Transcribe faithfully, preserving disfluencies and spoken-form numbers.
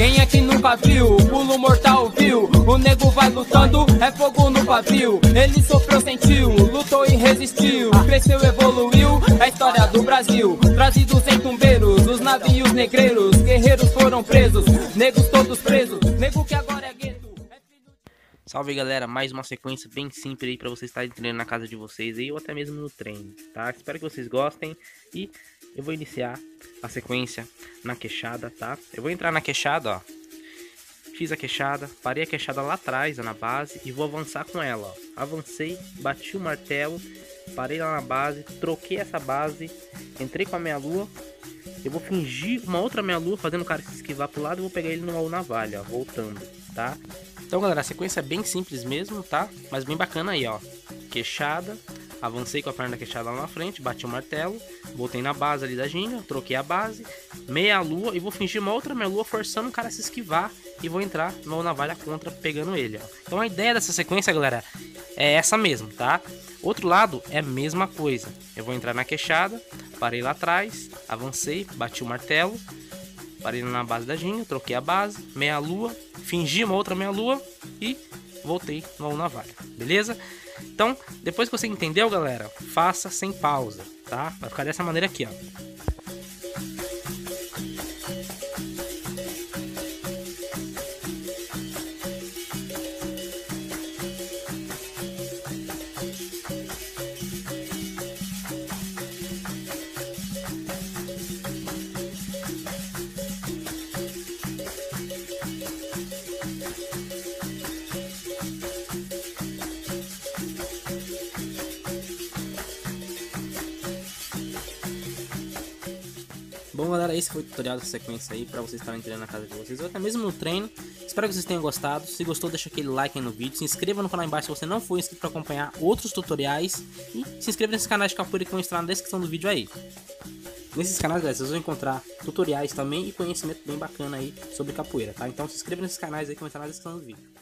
Quem é que nunca viu? Pulo mortal viu? O nego vai lutando, é fogo no pavio. Ele sofreu, sentiu, lutou e resistiu. Cresceu, evoluiu, é a história do Brasil. Trazidos em tumbeiros, os navios negreiros. Guerreiros foram presos, negros todos presos. Nego que agora é gueto. Salve galera, mais uma sequência bem simples aí pra vocês estarem treinando na casa de vocês aí, ou até mesmo no treino, tá? Espero que vocês gostem e eu vou iniciar a sequência na queixada, tá? Eu vou entrar na queixada, ó. Fiz a queixada, parei a queixada lá atrás, ó, na base, e vou avançar com ela, ó. Avancei, bati o martelo, parei lá na base, troquei essa base, entrei com a meia lua. Eu vou fingir uma outra meia lua, fazendo o cara se esquivar pro lado e vou pegar ele numa navalha, ó, voltando, tá? Então galera, a sequência é bem simples mesmo, tá? Mas bem bacana aí, ó. Queixada, avancei com a perna da queixada lá na frente, bati o martelo, voltei na base ali da ginga, troquei a base, meia lua e vou fingir uma outra meia lua forçando o cara a se esquivar e vou entrar numa navalha contra pegando ele, ó. Então a ideia dessa sequência, galera, é essa mesmo, tá? Outro lado é a mesma coisa. Eu vou entrar na queixada, parei lá atrás, avancei, bati o martelo, parei na base da ginga, troquei a base, meia lua, fingi uma outra meia lua e voltei no navalha, beleza? Então, depois que você entendeu, galera, faça sem pausa, tá? Vai ficar dessa maneira aqui, ó. Bom galera, esse foi o tutorial dessa sequência aí, pra vocês estarem treinando na casa de vocês, ou até mesmo no treino. Espero que vocês tenham gostado. Se gostou, deixa aquele like aí no vídeo, se inscreva no canal embaixo se você não for inscrito para acompanhar outros tutoriais. E se inscreva nesse canal de capoeira que vão estar na descrição do vídeo aí. Nesses canais, galera, vocês vão encontrar tutoriais também e conhecimento bem bacana aí sobre capoeira, tá? Então se inscreva nesses canais aí que vão estar na descrição do vídeo.